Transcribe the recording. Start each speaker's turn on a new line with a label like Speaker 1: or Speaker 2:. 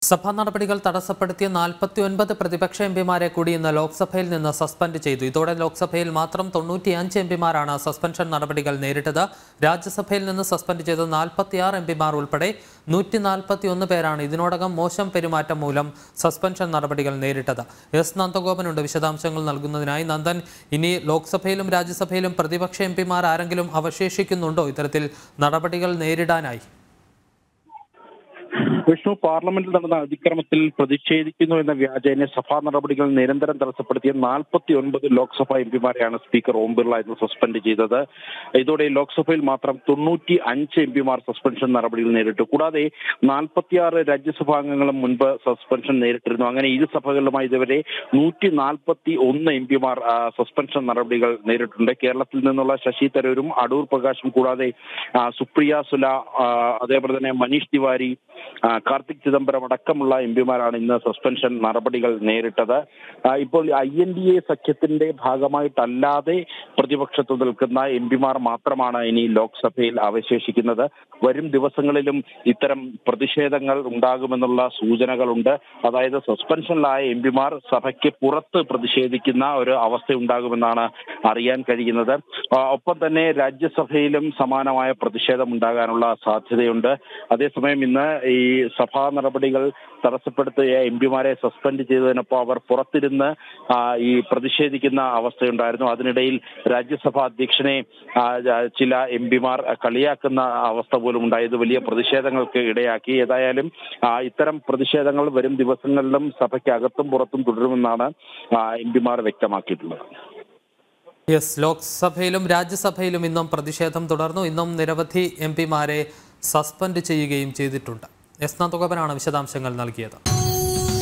Speaker 1: സഭാ നടപടികൾ തടസ്സപ്പെടുത്തിയ 49 പ്രതിപക്ഷ എംപിമാരെ കൂടി ഇന്ന് ലോക്സഭയിൽ നിന്ന് സസ്പെൻഡ് ചെയ്തു. ഇതോടെ ലോക്സഭയിൽ മാത്രം 95 എംപിമാരാണ് സസ്പെൻഷൻ നടപടികൾ നേരിട്ടത്. രാജ്യസഭയിൽ നിന്ന് സസ്പെൻഡ് ചെയ്ത 46 എംപിമാർ ഉൾപ്പെടെ 141 പേരാണ് ഇതിനോടകം മോശം പെരുമാറ്റം മൂലം സസ്പെൻഷൻ നടപടികൾ നേരിട്ടത്. എസ് നന്ദഗോപനുണ്ട് വിശദാംശങ്ങൾ നൽകുന്നതിനായി. നന്ദൻ, ഇനി ലോക്സഭയിലും രാജ്യസഭയിലും പ്രതിപക്ഷ എംപിമാർ ആരെങ്കിലും അവശേഷിക്കുന്നുണ്ടോ ഇത്തരത്തിൽ നടപടികൾ നേരിടാനായി?
Speaker 2: വിഷ്ണു, പാർലമെന്റിൽ നടന്ന അതിക്രമത്തിൽ പ്രതിഷേധിക്കുന്നു എന്ന വ്യാജേന സഭാ നടപടികൾ നിരന്തരം തടസ്സപ്പെടുത്തിയ 49 ലോക്സഭാ എംപിമാരെയാണ് സ്പീക്കർ ഓം ബിർള ഇന്ന് സസ്പെൻഡ് ചെയ്തത്. ഇതോടെ ലോക്സഭയിൽ മാത്രം 95 എംപിമാർ സസ്പെൻഷൻ നടപടികൾ നേരിട്ടു. കൂടാതെ 46 രാജ്യസഭാംഗങ്ങളും മുൻപ് സസ്പെൻഷൻ നേരിട്ടിരുന്നു. അങ്ങനെ ഇരു സഭകളിലുമായി ഇതുവരെ 141 എംപിമാർ സസ്പെൻഷൻ നടപടികൾ നേരിട്ടുണ്ട്. കേരളത്തിൽ നിന്നുള്ള ശശി തരൂരും അടൂർ പ്രകാശും കൂടാതെ സുപ്രിയ സുല, അതേപോലെ തന്നെ മനീഷ് തിവാരി, കാർത്തിക് ചിദംബരം അടക്കമുള്ള എംപിമാരാണ് ഇന്ന് സസ്പെൻഷൻ നടപടികൾ നേരിട്ടത്. ഇപ്പോൾ INDA സഖ്യത്തിന്റെ ഭാഗമായിട്ടല്ലാതെ പ്രതിപക്ഷത്ത് നിൽക്കുന്ന എംപിമാർ മാത്രമാണ് ഇനി ലോക്സഭയിൽ അവശേഷിക്കുന്നത്. വരും ദിവസങ്ങളിലും ഇത്തരം പ്രതിഷേധങ്ങൾ ഉണ്ടാകുമെന്നുള്ള സൂചനകളുണ്ട്. അതായത് സസ്പെൻഷനിലായ എംപിമാർ സഭയ്ക്ക് പുറത്ത് പ്രതിഷേധിക്കുന്ന ഒരു അവസ്ഥ ഉണ്ടാകുമെന്നാണ് അറിയാൻ കഴിയുന്നത്. ഒപ്പം തന്നെ രാജ്യസഭയിലും സമാനമായ പ്രതിഷേധം ഉണ്ടാകാനുള്ള സാധ്യതയുണ്ട്. അതേസമയം ഇന്ന് ഈ സഭാ നടപടികൾ തടസ്സപ്പെടുത്തിയ എംപിമാരെ സസ്പെൻഡ് ചെയ്തതിനൊപ്പം അവർ പുറത്തിരുന്ന് ഈ പ്രതിഷേധിക്കുന്ന അവസ്ഥയുണ്ടായിരുന്നു. അതിനിടയിൽ രാജ്യസഭാ അധ്യക്ഷനെ ചില എംപിമാർ കളിയാക്കുന്ന അവസ്ഥ പോലും ഉണ്ടായത് വലിയ പ്രതിഷേധങ്ങൾക്ക് ഇടയാക്കി. ഏതായാലും ഇത്തരം പ്രതിഷേധങ്ങൾ വരും ദിവസങ്ങളിലും സഭയ്ക്കകത്തും പുറത്തും തുടരുമെന്നാണ് എംപിമാർ വ്യക്തമാക്കിയിട്ടുള്ളത്.
Speaker 1: ലോക്സഭയിലും രാജ്യസഭയിലും ഇന്നും പ്രതിഷേധം തുടർന്നു. ഇന്നും നിരവധി എംപിമാരെ സസ്പെൻഡ് ചെയ്യുകയും ചെയ്തിട്ടുണ്ട്. എസ് നന്ദഗോപനാണ് വിശദാംശങ്ങൾ നൽകിയത്.